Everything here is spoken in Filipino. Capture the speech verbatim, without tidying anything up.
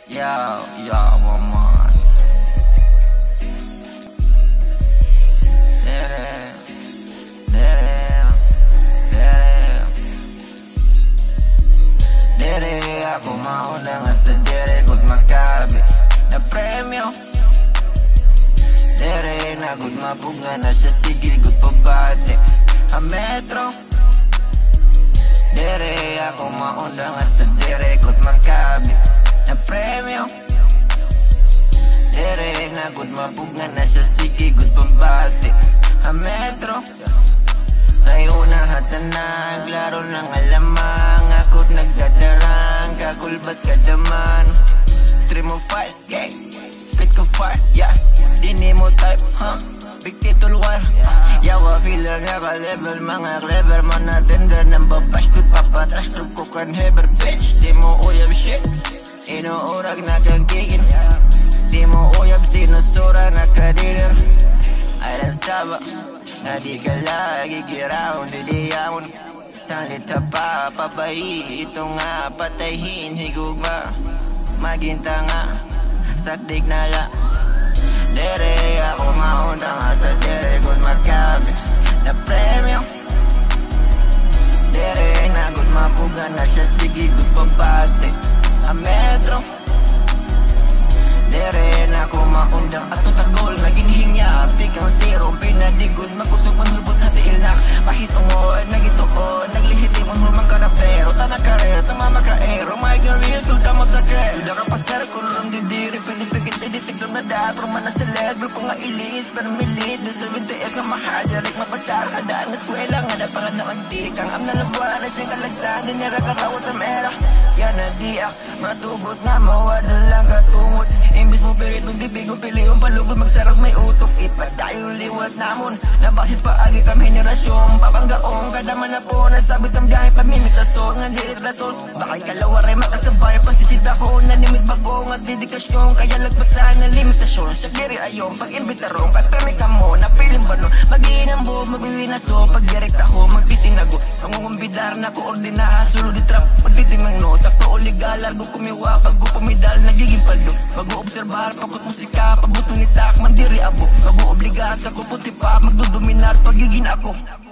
Yo, yo, one more. Dere, dere, dere. Dere, ako maunang hasta dere kung makabi na premyo. Dere, na kung mapunga na siya, sige kung pabate ang metro. Dere, ako maunang hasta dere kung makabi na premyo. Dere, na kung mapunga na siya, sige kung pabate ang metro. Kayo na hatanag, laro ng alamang, ako't nagdadarang, kakulbat kadaman. Stream of fight, gang, spit ko fart, yeah. Dini mo type, huh, big title war. Yawa feeler nga ka-level, mga clever man na tender. Nang babash ko't papatrash, trup ko kan heber, bitch. Di mo uyab shit, inuurag na kang kigin. Di mo uyab sinusura na ka-dealer. Ay rin saba, nga di ka lagi giraw, didiyamon. Salita pa, pabahi, ito nga, patayin, higugma. Maginta nga, sakdik na la. Dere, ako maunang hasta dere kung makabi na premyo. Dere, na kung mapuga na siya, sige kung pabate ang metro. Dere, na kung maundang atong tagol, naging hingya, pikang zero, pinadigod, magkusog manhulbot hati ilnak. Pahitong o, nagituon, naglihiti mong humang karapero. Tanang karer, tamama ka-ero, may career, sulta mo sa kero. Dara pa sir, kulong didiri, pinipigit, editik lang na dapro. Mana select, grupo nga ilis, pero milit. Doon sa bintiek na mahal, darik mapasar, hadaan na eskwela. Nga na pangan na antik, ang am na labuan na siyang kalagsan. Di nira karawat ang era, yan na diak, matugot nga mawala lang katungot. Imbis mo pirit mong bibig o pili yung palugod, magsarap may utok. Ipadayo liwat namon, nabasit pa agi kami henerasyon. Papanggaong kadaman na po, nasabit ang biyahe pamimitason. Nga dirit rason, bakay kalawaray makasabay. Pagsisita ko, nanimit bagong at dedikasyon. Kaya lagpasan ng limitasyon, siya diri ayon. Pag-imbitarong, katrami ka mo, napiling ba no? Mag-iinang buhog, magbibinaso, pag-direct ako, magtitinago. Pangungumbidar na koordinaha, sulod di trap, pagtitimang no. Sakto o legal, largo kumiwa, pag-upumidal, nagiging paldo. Mag-uobserbar, pagkot musika, pagbuto ni tak, mandiri abo. Mag-uobligar sa kuputi pa, magdudominar, pagiging ako.